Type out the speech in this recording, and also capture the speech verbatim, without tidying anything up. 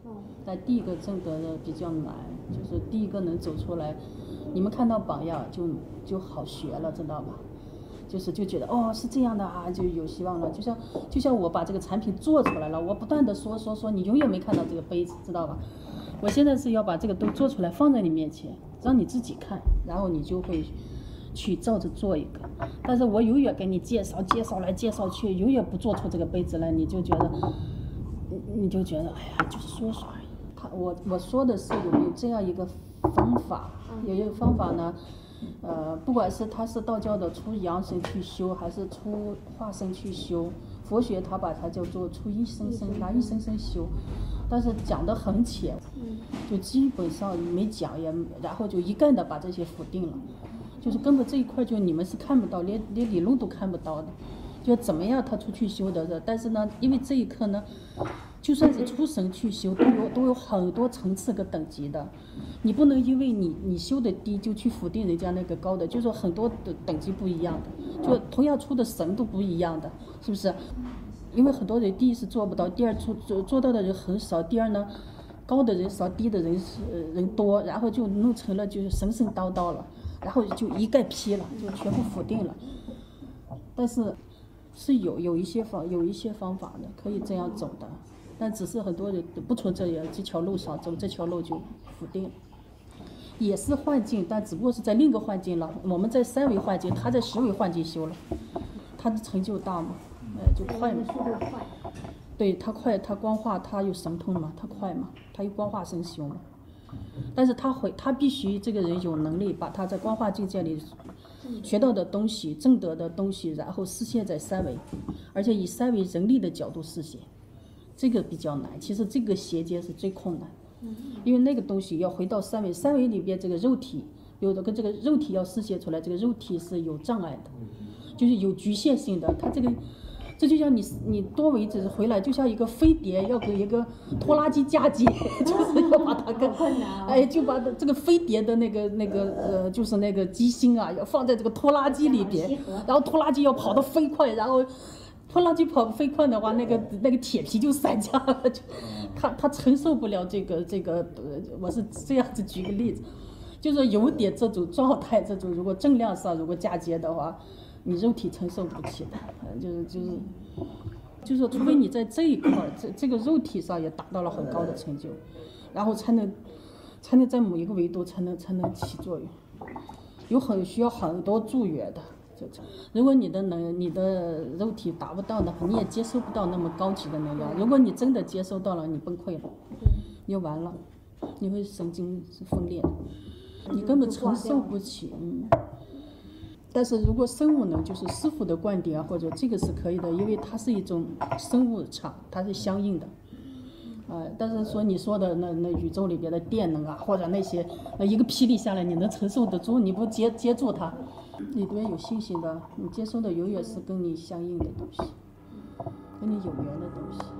但第一个证得的比较难，就是第一个能走出来，你们看到榜样就就好学了，知道吧？就是就觉得哦是这样的啊，就有希望了。就像就像我把这个产品做出来了，我不断的说说说，你永远没看到这个杯子，知道吧？我现在是要把这个都做出来，放在你面前，让你自己看，然后你就会去照着做一个。但是我永远给你介绍介绍来介绍去，永远不做出这个杯子来，你就觉得你就觉得哎呀，就是说说而已。他我我说的是有有这样一个方法，有一个方法呢。呃，不管是他是道教的出阳神去修，还是出化身去修，佛学他把它叫做出一生生，拿一生生修，但是讲得很浅，就基本上没讲也，然后就一概的把这些否定了，就是根本这一块就你们是看不到，连连理论都看不到的，就怎么样他出去修的，但是呢，因为这一刻呢。就算是出神去修，都有都有很多层次和等级的，你不能因为你你修的低就去否定人家那个高的，就是说很多的等级不一样的，就同样出的神都不一样的，是不是？因为很多人第一是做不到，第二做做做到的人很少，第二呢，高的人少，低的人是人多，然后就弄成了就是神神叨叨了，然后就一概批了，就全部否定了。但是是有有一些方有一些方法的，可以这样走的。但只是很多人不从这这条路上走，这条路就否定了，也是幻境，但只不过是在另一个幻境了。我们在三维幻境，他在十维幻境修了，他的成就大嘛，呃，就快嘛。对他快，他光化，他有神通嘛，他快嘛，他有光化身修嘛。但是他会，他必须这个人有能力把他在光化境界里学到的东西、证得的东西，然后实现在三维，而且以三维人力的角度实现。这个比较难，其实这个衔接是最困难，因为那个东西要回到三维，三维里边这个肉体有的跟这个肉体要实现出来，这个肉体是有障碍的，就是有局限性的。它这个，这就像你你多维只是回来，就像一个飞碟要给一个拖拉机嫁接，就是要把它跟哎就把这个飞碟的那个那个呃就是那个机芯啊要放在这个拖拉机里边，然后拖拉机要跑得飞快，然后。拖拉机跑飞快的话，那个那个铁皮就散架了，就他他承受不了这个这个，呃，我是这样子举个例子，就是有点这种状态，这种如果正量上如果嫁接的话，你肉体承受不起的，就是就是就是说，除非你在这一块这这个肉体上也达到了很高的成就，然后才能才能在某一个维度才能才能起作用，有很需要很多助缘的。如果你的能你的肉体达不到的话，你也接受不到那么高级的能量。如果你真的接收到了，你崩溃了，你就完了，你会神经分裂的，你根本承受不起。嗯。但是如果生物能，就是师傅的观点啊，或者这个是可以的，因为它是一种生物场，它是相应的。呃，但是说你说的那那宇宙里边的电能啊，或者那些，那一个霹雳下来，你能承受得住？你不接接住它？你对有信心的，你接受的永远是跟你相应的东西，跟你有缘的东西。